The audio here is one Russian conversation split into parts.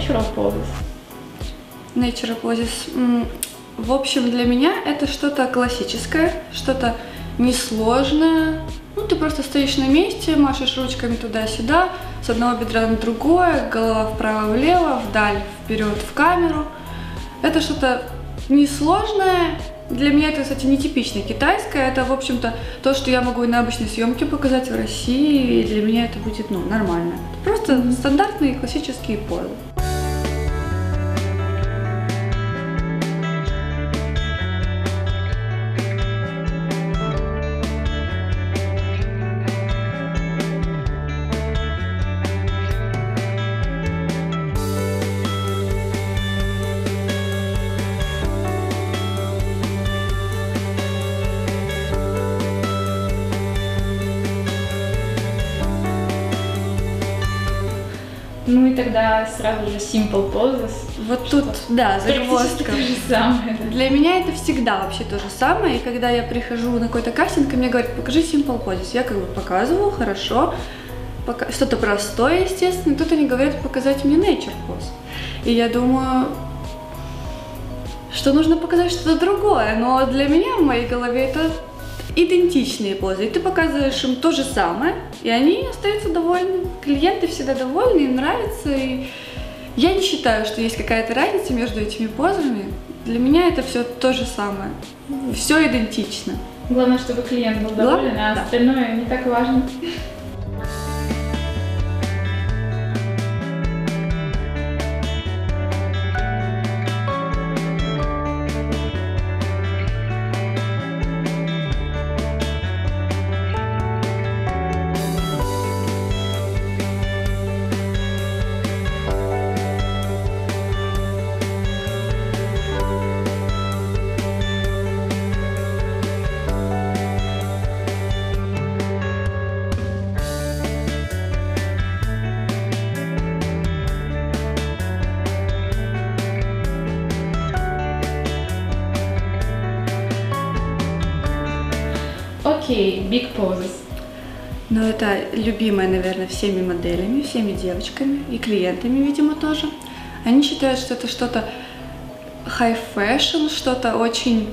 natural poses? Natural poses. В общем, для меня это что-то классическое, что-то несложное. Ну, ты просто стоишь на месте, машешь ручками туда-сюда, с одного бедра на другое, голова вправо-влево, вдаль, вперед, в камеру. Это что-то несложное. Для меня это, кстати, нетипично китайское. Это, в общем-то, то, что я могу и на обычной съемке показать в России. И для меня это будет, ну, нормально. Просто стандартные классические позы. Ну и тогда сразу же simple poses. Вот тут, да, загвоздка. То же самое. Да. Для меня это всегда вообще то же самое. И когда я прихожу на какой-то кастинг, и мне говорят, покажи simple poses. Я как бы показываю, хорошо. Что-то простое, естественно. И тут они говорят показать мне nature pose. И я думаю, что нужно показать что-то другое. Но для меня в моей голове это идентичные позы. И ты показываешь им то же самое, и они остаются довольны. Клиенты всегда довольны, им нравится. И я не считаю, что есть какая-то разница между этими позами. Для меня это все то же самое. Все идентично. Главное, чтобы клиент был доволен, а да. Остальное не так важно. Окей, big poses. Ну, это любимое, наверное, всеми моделями, всеми девочками и клиентами, видимо, тоже. Они считают, что это что-то high fashion, что-то очень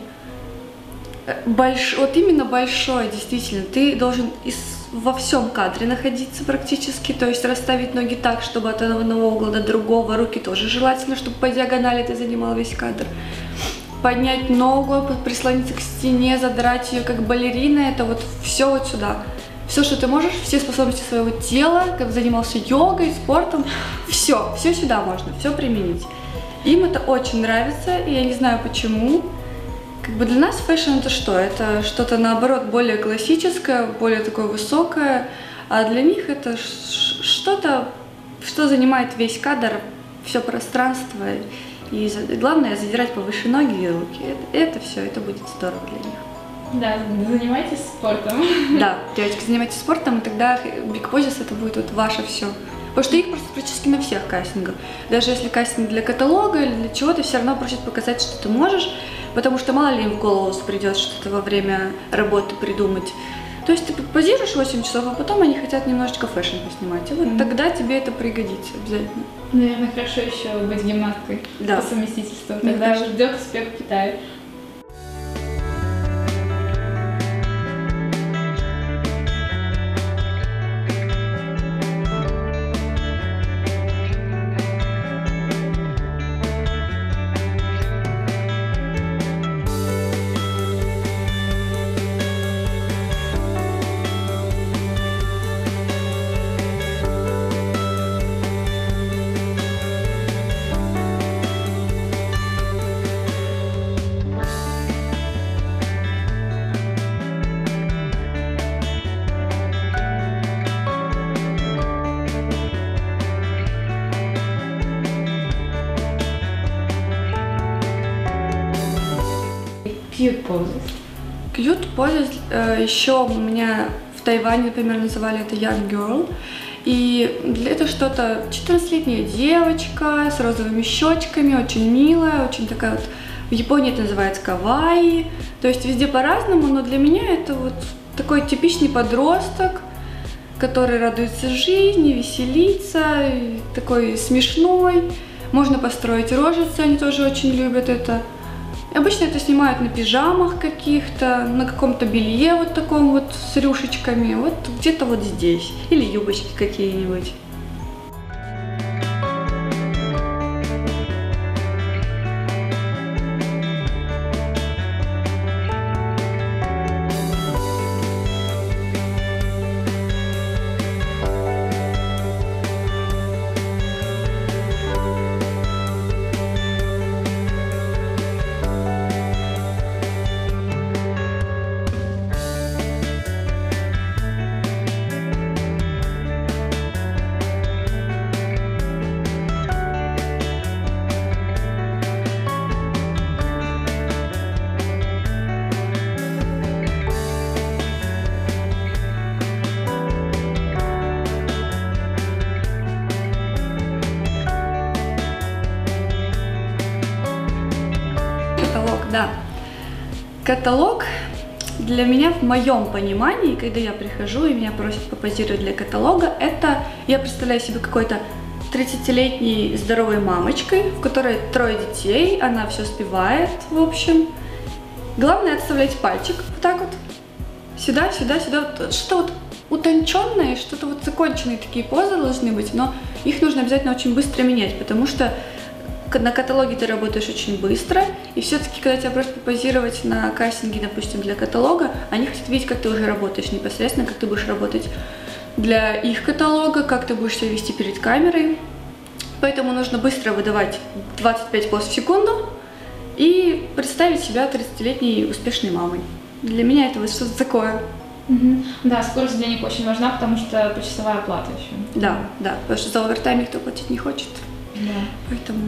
большое, вот именно большое, действительно. Ты должен во всем кадре находиться практически, то есть расставить ноги так, чтобы от одного угла до другого, руки тоже желательно, чтобы по диагонали ты занимал весь кадр. Поднять ногу, прислониться к стене, задрать ее как балерина, это вот все вот сюда. Все, что ты можешь, все способности своего тела, как занимался йогой, спортом, все сюда можно, все применить. Им это очень нравится, и я не знаю почему. Как бы для нас фэшн это что? Это что-то наоборот более классическое, более такое высокое, а для них это что-то, что занимает весь кадр, все пространство. И главное задирать повыше ноги и руки. Это все, это будет здорово для них. Да, занимайтесь спортом. Да, девочки, занимайтесь спортом, и тогда Big Poses это будет вот ваше все. Потому что их просто практически на всех кастингах. Даже если кастинг для каталога или для чего-то, все равно просят показать, что ты можешь, потому что мало ли им в голову придет что-то во время работы придумать. То есть ты позируешь 8 часов, а потом они хотят немножечко фэшн поснимать. И вот тогда тебе это пригодится обязательно. Наверное, хорошо еще быть гимнасткой по совместительству. Тогда ждет успех в Китае. Cute poses. Cute poses еще у меня в Тайване, например, называли это young girl. И это что-то 14-летняя девочка с розовыми щечками, очень милая, очень такая вот. В Японии это называется кавайи. То есть везде по-разному, но для меня это вот такой типичный подросток, который радуется жизни, веселится, такой смешной. Можно построить рожицы, они тоже очень любят это. Обычно это снимают на пижамах каких-то, на каком-то белье вот таком вот с рюшечками, вот где-то вот здесь. Или юбочки какие-нибудь. Да. Каталог для меня, в моем понимании, когда я прихожу и меня просят попозировать для каталога, это я представляю себе какой-то 30-летней здоровой мамочкой, в которой 3 детей, она все успевает, в общем. Главное отставлять пальчик вот так вот, сюда, сюда, сюда, что-то вот утонченное, что-то вот законченные такие позы должны быть, но их нужно обязательно очень быстро менять, потому что на каталоге ты работаешь очень быстро, и все-таки, когда тебя просят попозировать на кастинге, допустим, для каталога, они хотят видеть, как ты уже работаешь непосредственно, как ты будешь работать для их каталога, как ты будешь себя вести перед камерой. Поэтому нужно быстро выдавать 25 поз в секунду и представить себя 30-летней успешной мамой. Для меня это вот что-то такое. Да, скорость для них очень важна, потому что почасовая оплата еще. Да, да, потому что за овертайм никто платить не хочет. Да. Поэтому...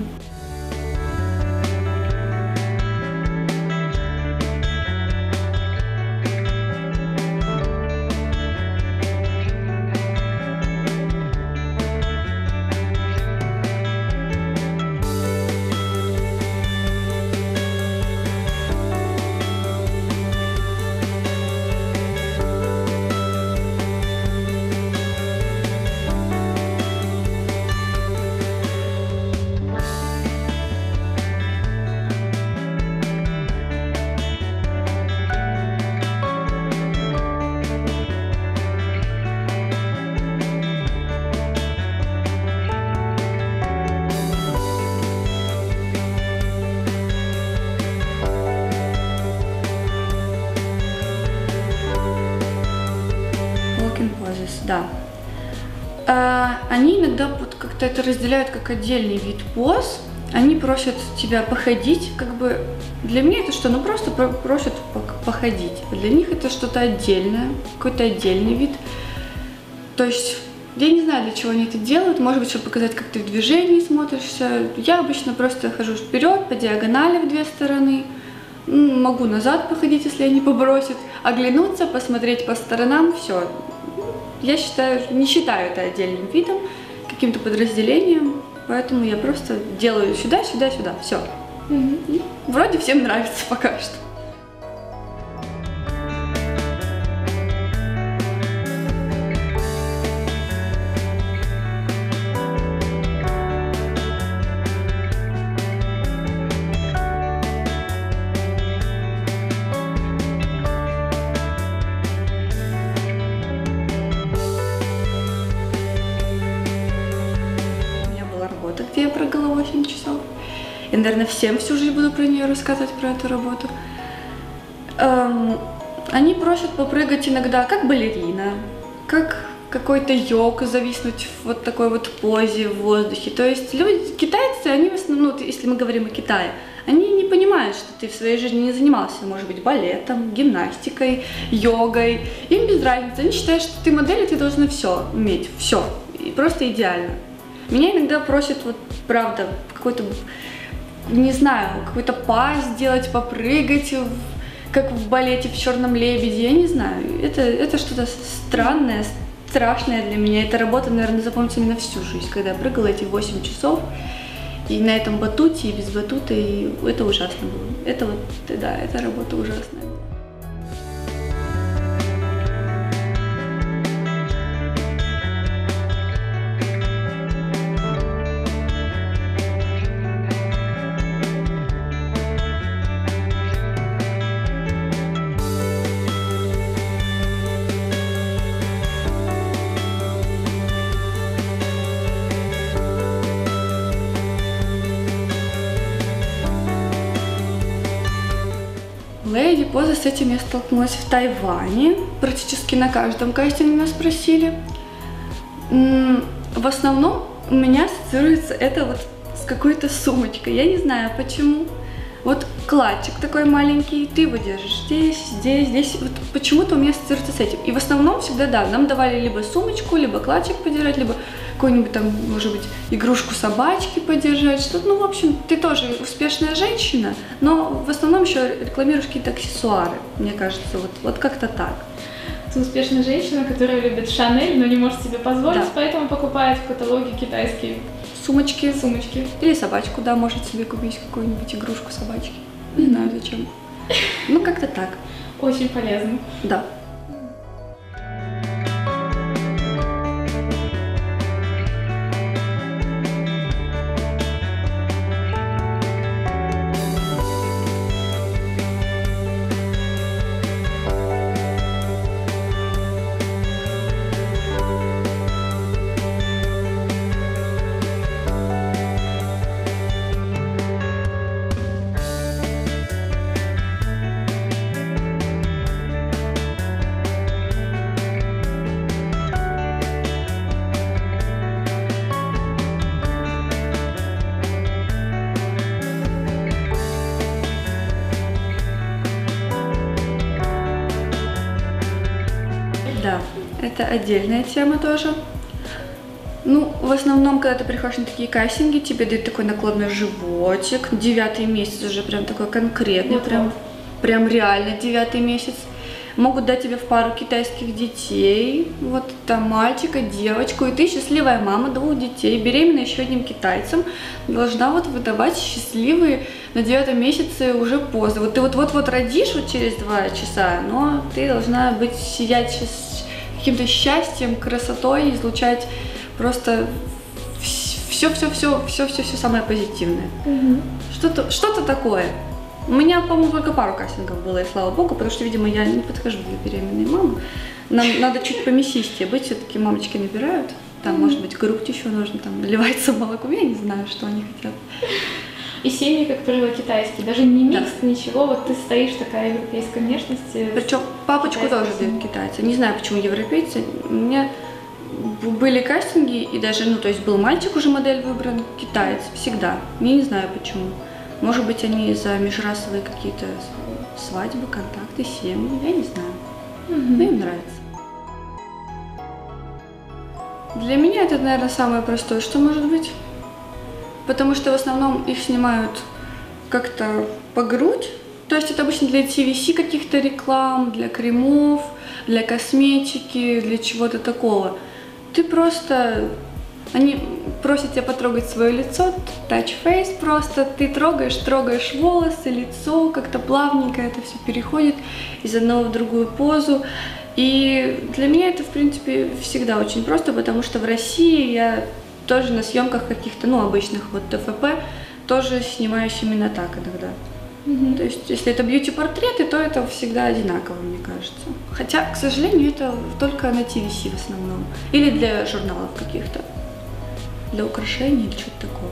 Да. Они иногда вот как-то это разделяют как отдельный вид поз. Они просят тебя походить, как бы для меня это что? Ну просто просят походить. Для них это что-то отдельное, какой-то отдельный вид. То есть я не знаю, для чего они это делают. Может быть, чтобы показать, как ты в движении смотришься. Я обычно просто хожу вперед по диагонали в 2 стороны. Могу назад походить, если они попросят. Оглянуться, посмотреть по сторонам, все. Я не считаю это отдельным видом, каким-то подразделением, поэтому я просто делаю сюда, сюда, сюда, все. Вроде всем нравится пока что. Где я прыгала 8 часов. Я, наверное, всем всю жизнь буду про нее рассказывать, про эту работу. Они просят попрыгать иногда как балерина, как какой-то йог, зависнуть в вот такой вот позе в воздухе. То есть люди, китайцы, они в основном, ну, если мы говорим о Китае, они не понимают, что ты в своей жизни не занимался, может быть, балетом, гимнастикой, йогой. Им без разницы. Они считают, что ты модель, и ты должна все уметь, все. И просто идеально. Меня иногда просят, вот, правда, какой-то, не знаю, какой-то паз сделать, попрыгать, как в балете в «Черном лебеде», я не знаю. Это что-то странное, страшное для меня. Эта работа, наверное, запомнится мне на всю жизнь, когда я прыгала эти 8 часов, и на этом батуте, и без батута, и это ужасно было. Это вот, да, эта работа ужасная. Lady поза, с этим я столкнулась в Тайване. Практически на каждом кастинге нас спросили. В основном у меня ассоциируется это вот с какой-то сумочкой. Я не знаю почему. Вот кладчик такой маленький, ты его держишь здесь. Вот почему-то у меня ассоциируется с этим. И в основном всегда, да, нам давали либо сумочку, либо кладчик подержать, либо какую-нибудь там, может быть, игрушку собачки подержать, что-то. Ну, в общем, ты тоже успешная женщина, но в основном еще рекламируешь какие-то аксессуары, мне кажется, вот как-то так. Ты успешная женщина, которая любит Шанель, но не может себе позволить, да. Поэтому покупает в каталоге китайские сумочки. Или собачку, да, может себе купить какую-нибудь игрушку собачки. Не знаю зачем. Ну, как-то так. Очень полезно. Да. Да, это отдельная тема тоже. Ну, в основном, когда ты приходишь на такие кастинги, тебе дают такой накладной животик. 9-й месяц уже прям такой конкретный, прям реально 9-й месяц. Могут дать тебе в пару китайских детей, вот там мальчика, девочку, и ты счастливая мама 2 детей, беременная еще одним китайцем, должна вот выдавать счастливые на 9-м месяце уже позы. Вот ты вот родишь вот через 2 часа, но ты должна быть сиять каким-то счастьем, красотой, излучать просто все самое позитивное. Что-то такое. У меня, по-моему, только пару кастингов было, и слава богу, потому что, видимо, я не подхожу для беременной мамы. Нам надо чуть помесистее быть, все-таки мамочки набирают. Там, может быть, грудь еще нужно, там, наливается молоком, я не знаю, что они хотят. И семьи, как правило, китайские, даже не микс, да. Ничего, вот ты стоишь такая европейской внешности. Причем папочку тоже дают китайцы. Не знаю, почему европейцы. У меня были кастинги, и даже, ну, то есть был мальчик уже модель выбран, китаец, всегда. Я не знаю почему. Может быть, они за межрасовые какие-то свадьбы, контакты, семьи, я не знаю. Но им нравится. Для меня это, наверное, самое простое, что может быть. Потому что в основном их снимают как-то по грудь. То есть это обычно для TVC каких-то реклам, для кремов, для косметики, для чего-то такого. Ты просто... Они просят тебя потрогать свое лицо, touch face просто, ты трогаешь волосы, лицо, как-то плавненько это все переходит из одного в другую позу. И для меня это, в принципе, всегда очень просто, потому что в России я тоже на съемках каких-то, ну, обычных вот ТФП, тоже снимаюсь именно так иногда. То есть, если это бьюти-портреты, то это всегда одинаково, мне кажется. Хотя, к сожалению, это только на TVC в основном. Или для журналов каких-то. Для украшений или что-то такого.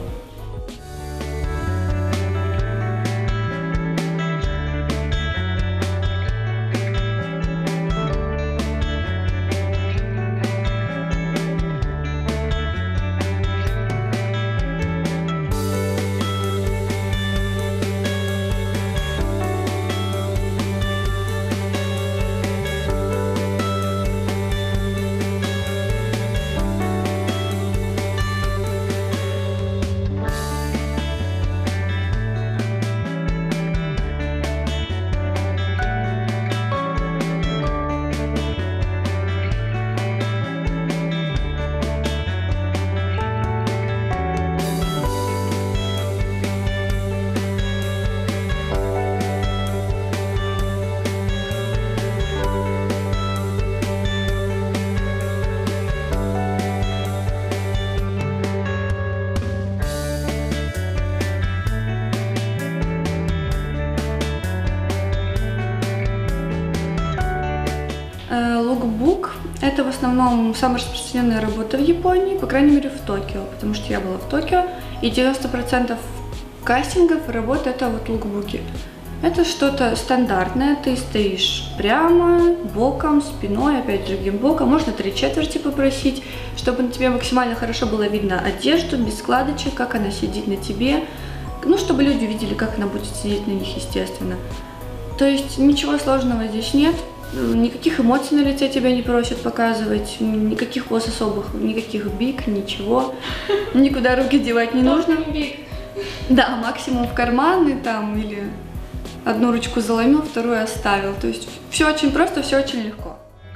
Лукбук – это в основном самая распространенная работа в Японии, по крайней мере в Токио, потому что я была в Токио, и 90% кастингов работы – это вот лукбуки. Это что-то стандартное, ты стоишь прямо, боком, спиной, опять другим боком. Можно 3/4 попросить, чтобы на тебе максимально хорошо было видно одежду, без складочек, как она сидит на тебе. Ну, чтобы люди видели, как она будет сидеть на них, естественно. То есть ничего сложного здесь нет. Никаких эмоций на лице тебя не просят показывать, никаких поз особых, никаких бик, ничего. Никуда руки девать не нужно. Да, максимум в карманы там или... Одну ручку заломил, вторую оставил. То есть все очень просто, все очень легко.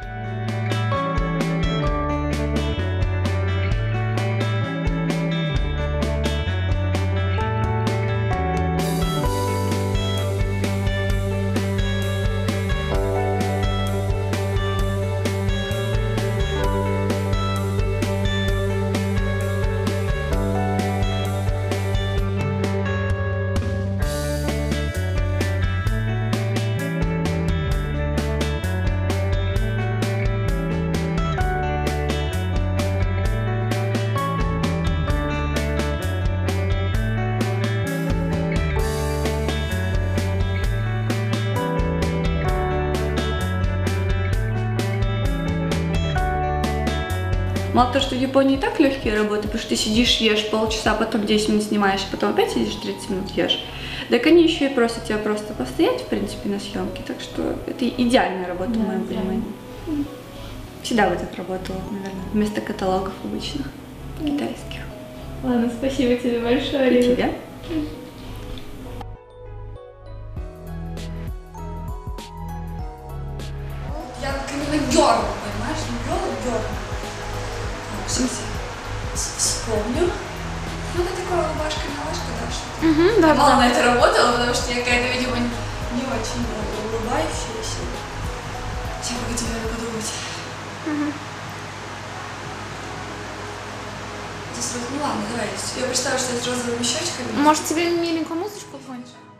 Мало того, что в Японии и так легкие работы, потому что ты сидишь, ешь полчаса, потом 10 минут снимаешь, потом опять сидишь 30 минут ешь. Так они еще и просят тебя просто постоять, в принципе, на съемке. Так что это идеальная работа, в моем понимании. Всегда бы так работала, наверное, вместо каталогов обычных, китайских. Ладно, спасибо тебе большое. И тебе. Я именно дерну, понимаешь? Дерну. Сейчас вспомню. Ну, это такая рубашка-милашка, да, что-то. Да, Мало на это работала, потому что я какая-то, видимо, не очень улыбающаяся. Сейчас погоди, надо подумать. Ну ладно, давай. Я представляю, что я с розовыми щечками. Может, тебе миленькую музычку какую-нибудь?